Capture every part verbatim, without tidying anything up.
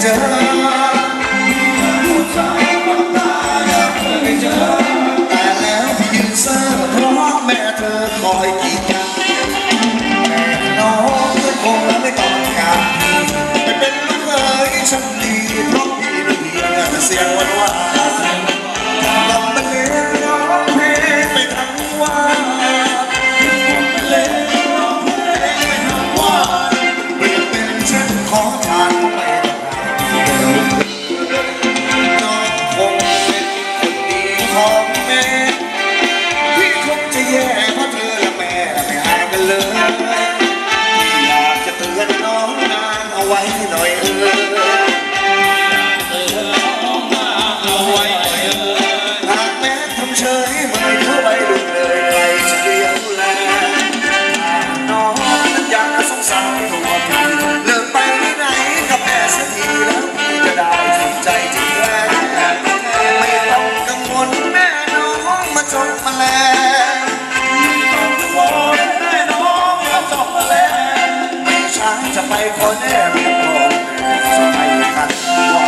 อผู้ชายคนตาอยากเคยเจอแต่แล้วพี่ยืนเซ่อเพราะแม่เธอคอยกีดกันแม่น้องก็คงไม่ต้องการไปเป็นลูกเอ๋ยฉันดีเพราะพี่นั้นเพียงแต่เสียงหวานหวานลำบรรเลงร้องเพลงไปทั้งวันเล่นร้องเพลงไปทั้งวันเปลี่ยนเป็นฉันขอทานไปน้องคงเป็นคนดีของแม่พี่คงจะแย่เพราะเธอและแม่ไม่ห่างกันเลยอยากจะเตือนน้องนางเอาไว้หน่อยเออหากแม้ทำเฉยไม่เข้าไปดูเลยใครจะเลี้ยวแลน้องนั้นอยากสงสารตัวพี่เลิกไปที่ไหนกับแม่เสียทีแล้วพี่จะได้สุขใจจริงแล้ไม่ต้องกังวลแม่น้องมาจบมาแล้วไม่ต้องกังวลแม่น้องมาจบมาแล้วไม่ช้าจะไปขอแน่เรียบร้อยจะไปขัดว่า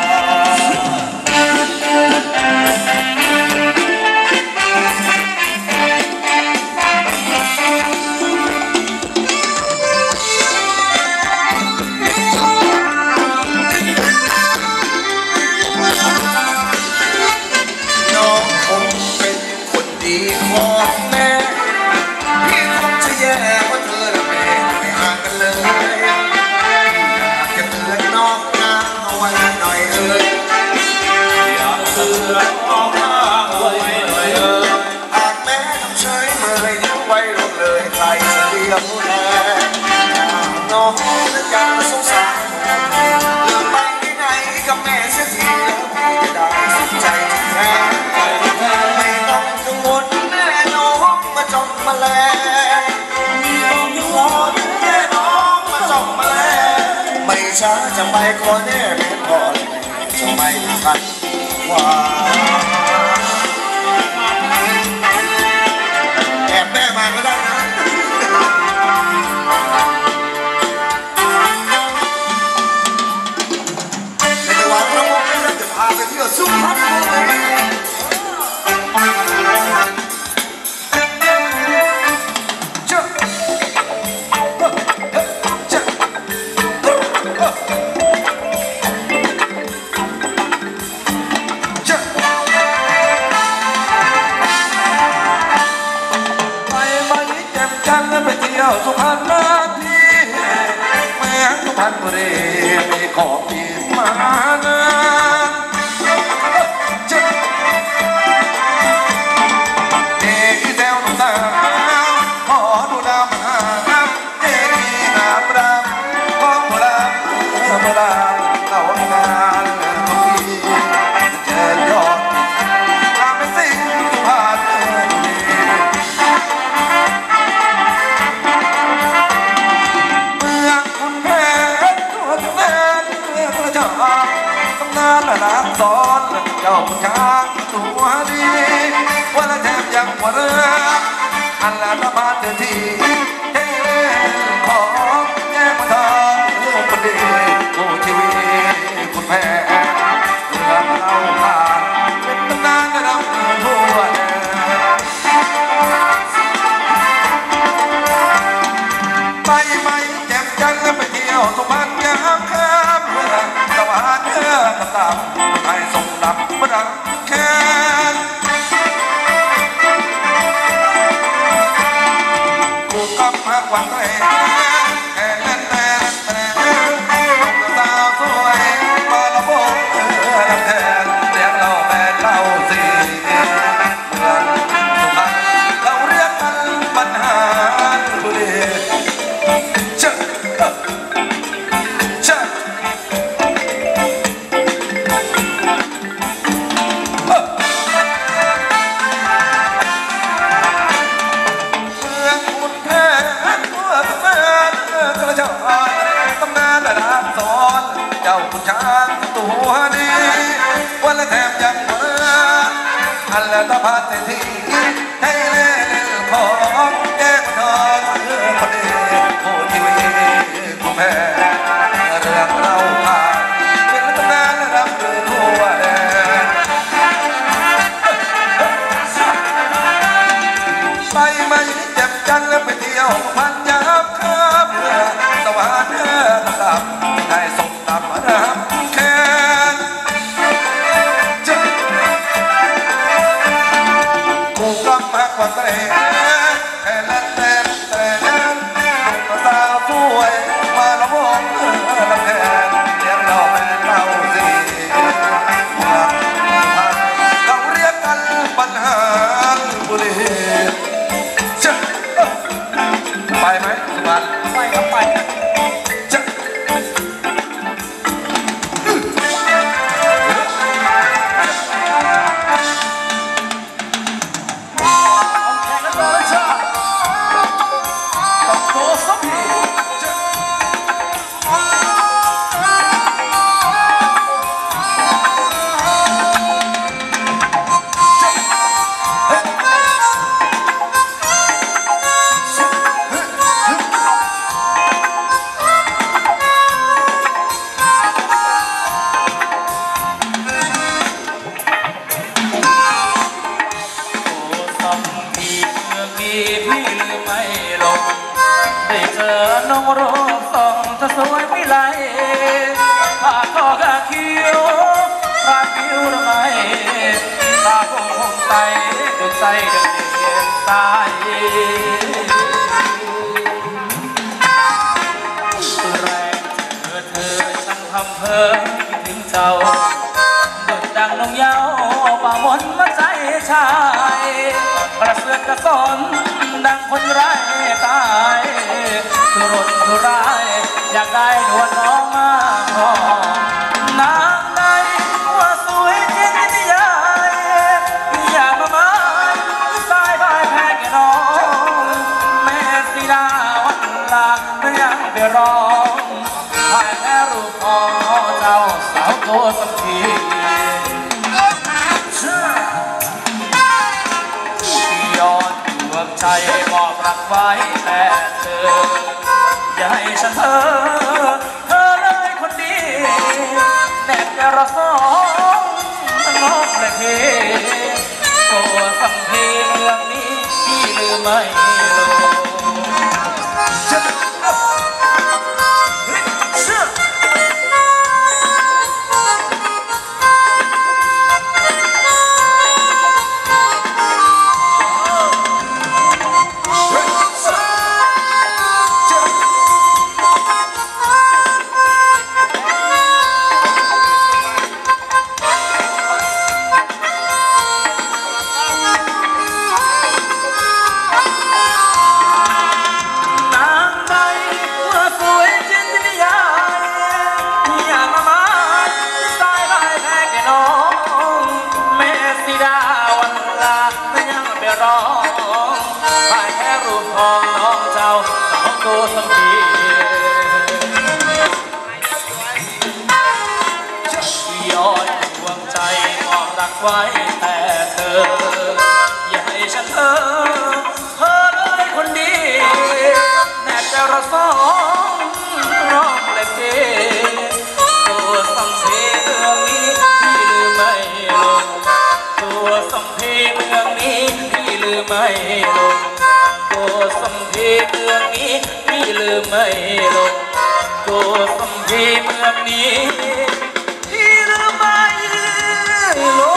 ของแม่พี่คงจะแย่ว่าเธอและแม่ไม่ห่างกันเลยอยากจะเตือนน้องนางเอาไว้หน่อยเอ่ยอยากเตือนน้องนางเอาไว้หน่อยเอ่ยหากแม่ทำเฉยเมื่อยิ้มไว้ลงเลยใครจะเลี้ยวแลน้องนั้นอยากสงสารเลือกไปที่ไหนกับแม่เสียทีแล้วพี่จะได้สุขใจแท้ไม่ต้องกังวลมาจบมาแล้วมีต้องอยู่รอแม่น้องมาจบมาแล้วไม่ช้าจะไปขอแน่เรียนก่อนจะไม่ทันว่าแอบแม่มาก็ได้นะในจังหวะพระองค์นั้นจะพาไปเที่ยวสุพรรณบุรีไปเที่ยวสุพรรณบุรีแม่สุพรรณบุรีมีของดีมานะเด็กแถวตาขอดูดาวมาเด็กน้ำดำของโบราณโบราณเรางานที่เจอยอดทำให้สิ่งสุพรรณรักซ้อนเจ้าผู้ช้างตัวดีว่าละแทบยังหัวเรืออันละละบาดเดือดทีเฮ้ของแย่มาทองเรื่องคนดีผู้ชีวิตคุณแพ้เรื่องเราผ่านเป็นตำนานระดับทั่วไปไหมแจ่มจันทร์ไปเที่ยวสุพรรณยามค่ำเมื่อตะวันเนื้อต่ำให้ส่งดับมาดังแค้นกูกลับมาวันแรกแค่แน่นแน่นแน่นสาวสวยมาละโบกเออลำแทนเรียกเราแม่เล่าสิเมืองสุพรรณเราเรียกกันปัญหาบุรีเจ้าเจ้าตำนานระดับซ้อนเจ้าผู้ช้างตัวดีวันละแถมยังเหมือนอันละตะพัดเศรษฐีให้เล่นของแก้มทองคนดีผู้ที่วีผู้แพ้เรื่องเราผ่านเป็นผ้าทอกาเขียวพระผิวละไมตาคงคงใสเดินใสเดินเดินสายแรงเธอเธอช่างทำเพ้อคิดถึงเจ้าดุดดังนงเย้าป่ามนมาใจชายกระเสือกกระสนดังคนร้ายตายทุรนทุรายอยากได้นวลน้องมาขอนางใดว่าสวยเช่นนิยายอย่ามาหมายสายบายแพ้แก่น้องแม่สีดาวันลาไม่ยังไปร้องพ่ายแพ้รูปของเจ้าสาวโตสักทีย้อนดวงใจบอกรักไว้แต่เธออย่าให้ฉันเธอเธอเลยคนดีแนบจะรอสองทั้งน้องและพี่ตัวสัมเพลงเรื่องนี้พี่ลืมไม่ลงไว้แต่เธออย่าให้ฉันเธอเธอเลยคนดีแน่จะรอสองร้องและเกตัวสัมเพเรื่องนี้พี่ลืมไม่ลงตัวสัมเพเรื่องนี้พี่ลืมไม่ลงตัวสัมเพเรื่องนี้พี่ลืมไม่ลงตัวสัมเพเรื่องนี้พี่ลืมไม่ลง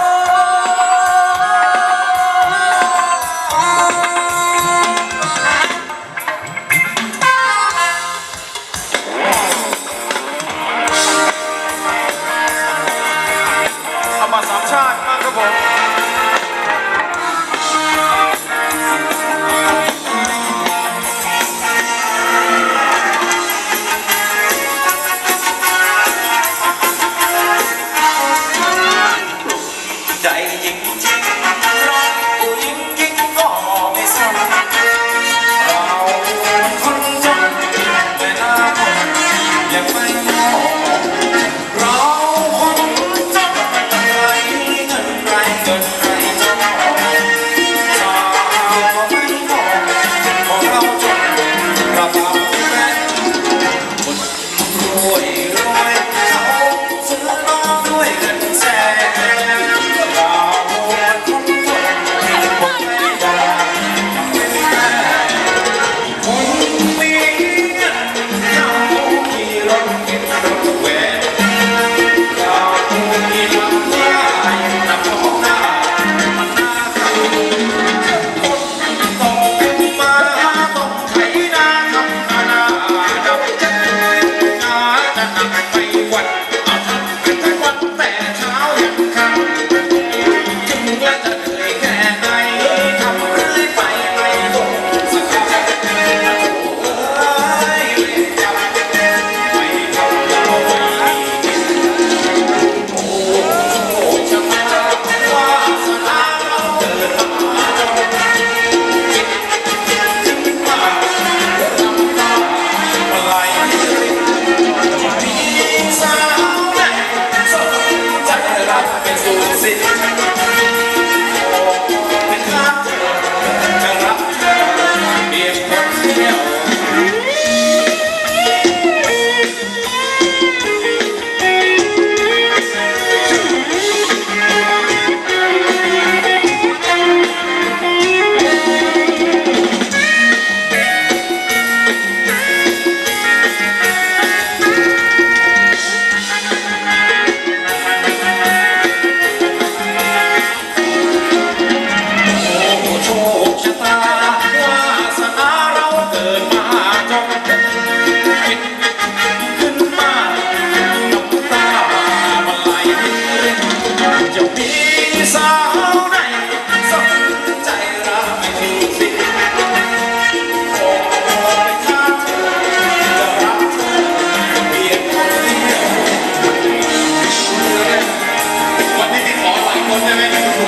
สามชาติมากครับผมยังไงสุโข